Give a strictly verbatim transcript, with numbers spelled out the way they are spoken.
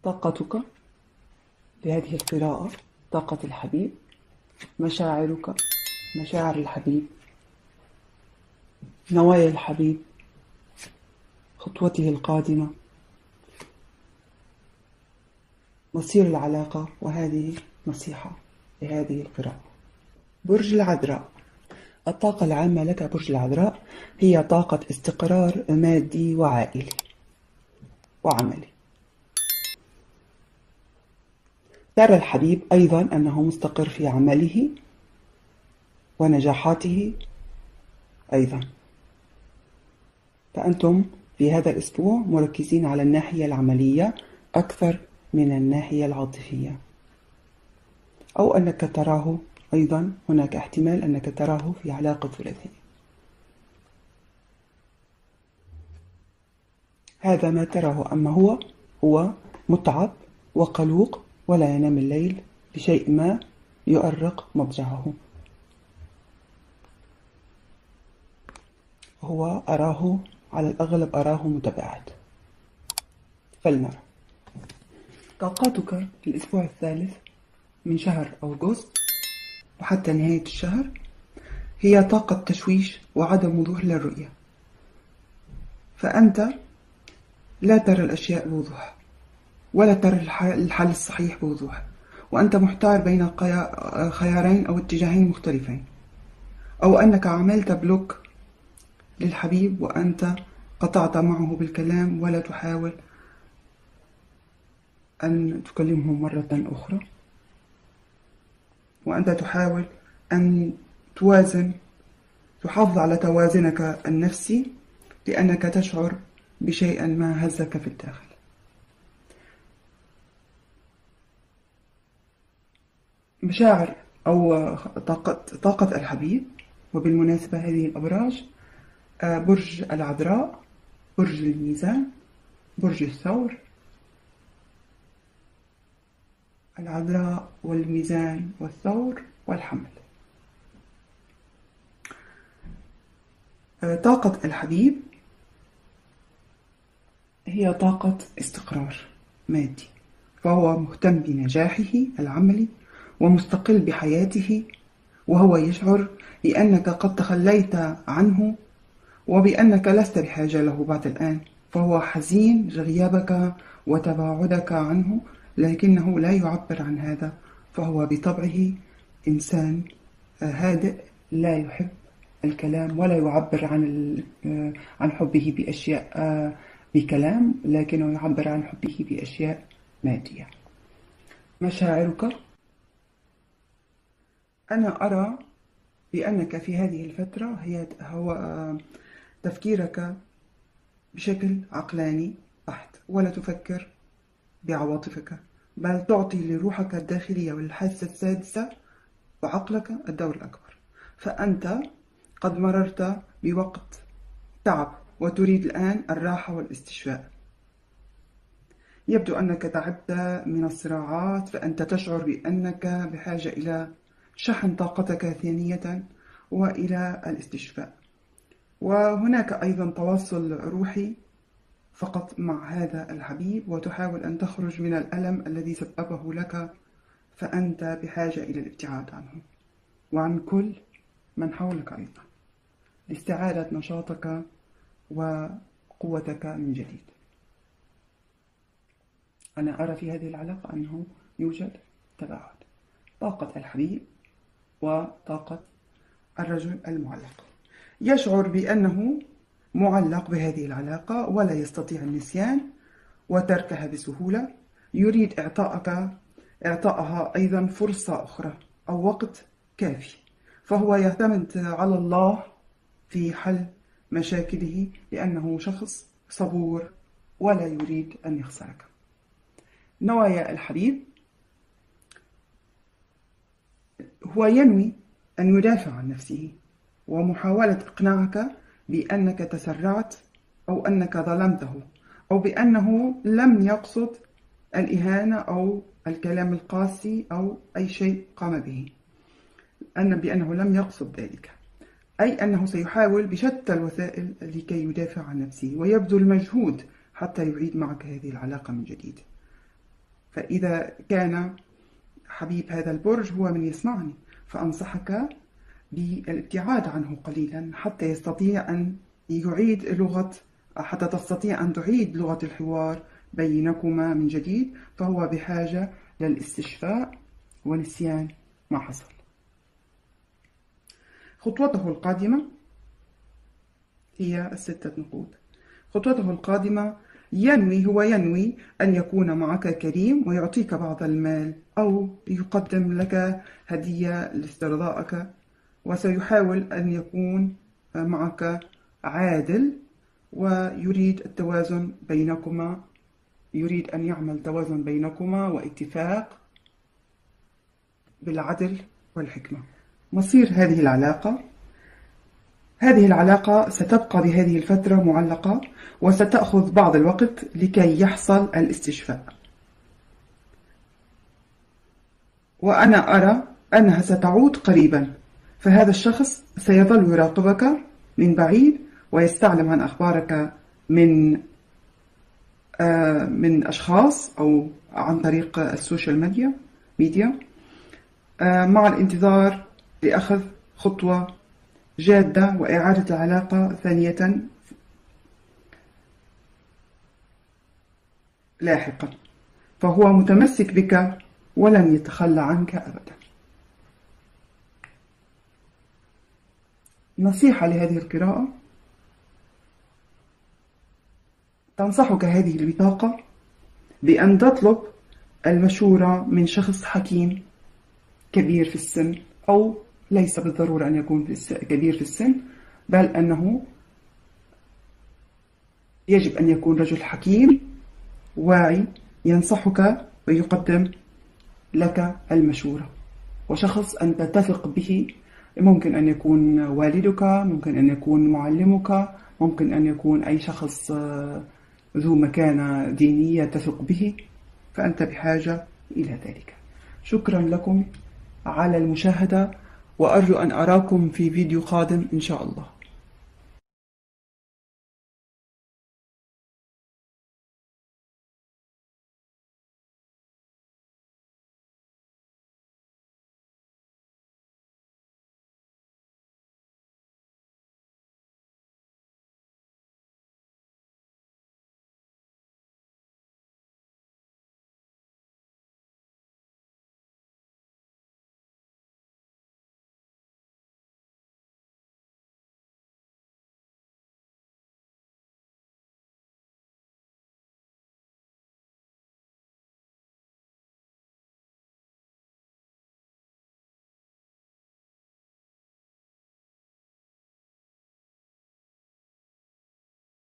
طاقتك لهذه القراءة، طاقة الحبيب، مشاعرك، مشاعر الحبيب، نوايا الحبيب، خطوته القادمة، مصير العلاقة. وهذه نصيحة لهذه القراءة. برج العذراء. الطاقة العامة لك برج العذراء هي طاقة استقرار مادي وعائلي وعملي. ترى الحبيب أيضا أنه مستقر في عمله ونجاحاته أيضا، فأنتم في هذا الأسبوع مركزين على الناحية العملية أكثر من الناحية العاطفية، أو أنك تراه أيضا، هناك احتمال أنك تراه في علاقة ثلاثية. هذا ما تراه، أما هو هو متعب وقلوق ولا ينام الليل لشيء ما يؤرق مضجعه. هو أراه على الأغلب أراه متباعد. فلنرى طاقاتك في الأسبوع الثالث من شهر أغسطس وحتى نهاية الشهر هي طاقة تشويش وعدم وضوح للرؤية، فأنت لا ترى الأشياء بوضوح ولا ترى الحل الصحيح بوضوح، وأنت محتار بين خيارين أو اتجاهين مختلفين، أو أنك عملت بلوك للحبيب وأنت قطعت معه بالكلام ولا تحاول أن تكلمه مرة أخرى، وأنت تحاول أن توازن، تحافظ على توازنك النفسي لأنك تشعر بشيء ما هزك في الداخل. مشاعر أو طاقة, طاقة الحبيب. وبالمناسبة هذه الأبراج برج العذراء، برج الميزان، برج الثور. العذراء والميزان والثور والحمل. طاقة الحبيب هي طاقة استقرار مادي، فهو مهتم بنجاحه العملي ومستقل بحياته، وهو يشعر بأنك قد تخليت عنه وبأنك لست بحاجة له بعد الآن، فهو حزين لغيابك وتباعدك عنه، لكنه لا يعبر عن هذا، فهو بطبعه إنسان هادئ لا يحب الكلام ولا يعبر عن عن حبه بأشياء بكلام، لكنه يعبر عن حبه بأشياء مادية. مشاعرك. أنا أرى بأنك في هذه الفترة هي هو تفكيرك بشكل عقلاني بحت، ولا تفكر بعواطفك، بل تعطي لروحك الداخلية والحاسة السادسة وعقلك الدور الأكبر. فأنت قد مررت بوقت تعب وتريد الآن الراحة والاستشفاء. يبدو أنك تعبت من الصراعات، فأنت تشعر بأنك بحاجة إلى شحن طاقتك ثانية وإلى الاستشفاء. وهناك أيضا تواصل روحي فقط مع هذا الحبيب، وتحاول أن تخرج من الألم الذي سببه لك، فأنت بحاجة إلى الابتعاد عنه وعن كل من حولك أيضا لاستعادة نشاطك وقوتك من جديد. أنا أرى في هذه العلاقة أنه يوجد تباعد. طاقة الحبيب وطاقة الرجل المعلق. يشعر بأنه معلق بهذه العلاقة ولا يستطيع النسيان وتركها بسهولة، يريد إعطائك إعطائها أيضا فرصة أخرى أو وقت كافي، فهو يعتمد على الله في حل مشاكله لأنه شخص صبور ولا يريد أن يخسرك. نوايا الحبيب. هو ينوي أن يدافع عن نفسه ومحاولة إقناعك بأنك تسرعت أو أنك ظلمته أو بأنه لم يقصد الإهانة أو الكلام القاسي أو أي شيء قام به، أن بأنه لم يقصد ذلك، أي أنه سيحاول بشتى الوسائل لكي يدافع عن نفسه ويبذل مجهود حتى يعيد معك هذه العلاقة من جديد. فإذا كان حبيب هذا البرج هو من يسمعني، فأنصحك بالابتعاد عنه قليلا حتى يستطيع أن يعيد لغة حتى تستطيع أن تعيد لغة الحوار بينكما من جديد، فهو بحاجة للاستشفاء ونسيان ما حصل. خطوته القادمة هي الستة نقود. خطوته القادمة ينوي هو ينوي أن يكون معك كريم ويعطيك بعض المال أو يقدم لك هدية لاسترضائك، وسيحاول أن يكون معك عادل ويريد التوازن بينكما، يريد أن يعمل توازن بينكما واتفاق بالعدل والحكمة. مصير هذه العلاقة هذه العلاقة ستبقى بهذه الفترة معلقة وستأخذ بعض الوقت لكي يحصل الاستشفاء، وأنا أرى أنها ستعود قريبا، فهذا الشخص سيظل يراقبك من بعيد ويستعلم عن أخبارك من آه من أشخاص أو عن طريق السوشيال ميديا ميديا آه مع الانتظار لأخذ خطوة جادة وإعادة العلاقة ثانية لاحقا، فهو متمسك بك ولن يتخلى عنك أبدا. نصيحة لهذه القراءة: تنصحك هذه البطاقة بأن تطلب المشورة من شخص حكيم كبير في السن، أو ليس بالضرورة أن يكون في كبير في السن، بل أنه يجب أن يكون رجل حكيم واعي ينصحك ويقدم لك المشورة، وشخص أنت تثق به. ممكن أن يكون والدك، ممكن أن يكون معلمك، ممكن أن يكون أي شخص ذو مكانة دينية تثق به، فأنت بحاجة إلى ذلك. شكرا لكم على المشاهدة، وأرجو أن أراكم في فيديو قادم إن شاء الله.